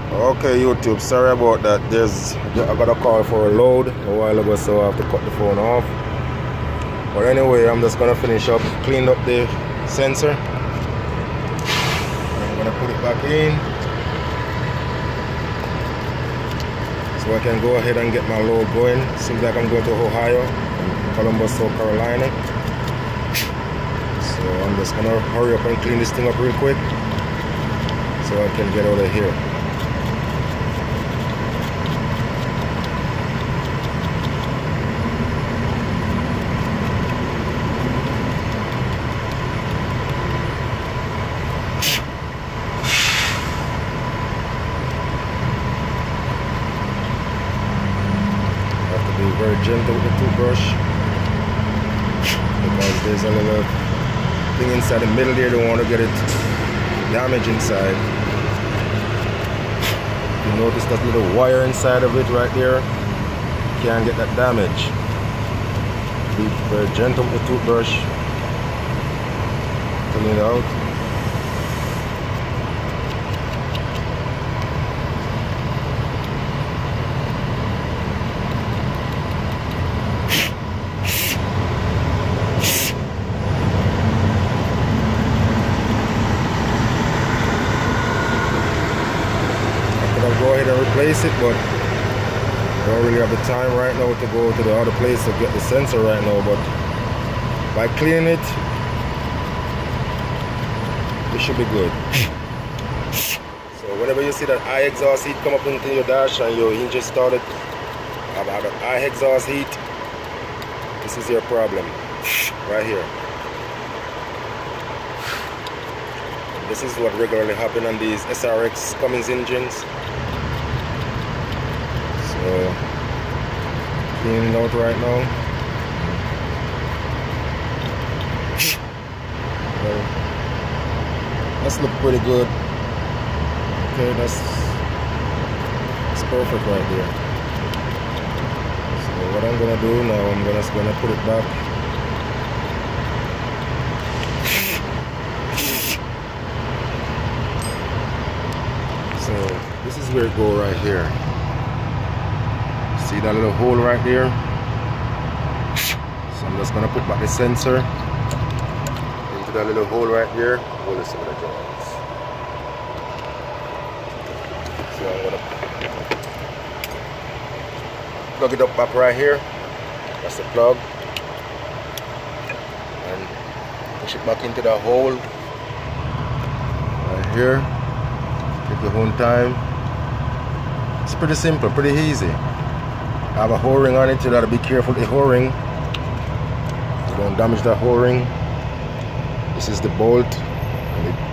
Okay, YouTube, sorry about that. I got a call for a load a while ago, so I have to cut the phone off. But anyway, I'm just gonna finish up, clean up the sensor. I'm gonna put it back in, so I can go ahead and get my load going. Seems like I'm going to Ohio, Columbus, South Carolina. So I'm just gonna hurry up and clean this thing up real quick, so I can get out of here. Be very gentle with the toothbrush, because there's a little thing inside the middle there. Don't want to get it damaged inside. You notice that little wire inside of it right there, can't get that damage. Be very gentle with the toothbrush, clean it out. Go ahead and replace it, but I don't really have the time right now to go to the other place to get the sensor right now. But by cleaning it should be good. So whenever you see that high exhaust heat come up into your dash and your engine started about a high exhaust heat, this is your problem right here. This is what regularly happens on these SRX Cummins engines. So, cleaning out right now. Well, that's look pretty good. Okay, that's perfect right there. So what I'm gonna do now, I'm just gonna put it back. So this is where it go right here. See that little hole right there? So I'm just gonna put back the sensor into that little hole right there. Hold this over the joints. So I'm gonna plug it up back right here. That's the plug. And push it back into that hole right here. Take your own time. It's pretty simple, pretty easy. I have a O-ring on it, you gotta be careful with the O-ring. You don't damage that O-ring. This is the bolt, and it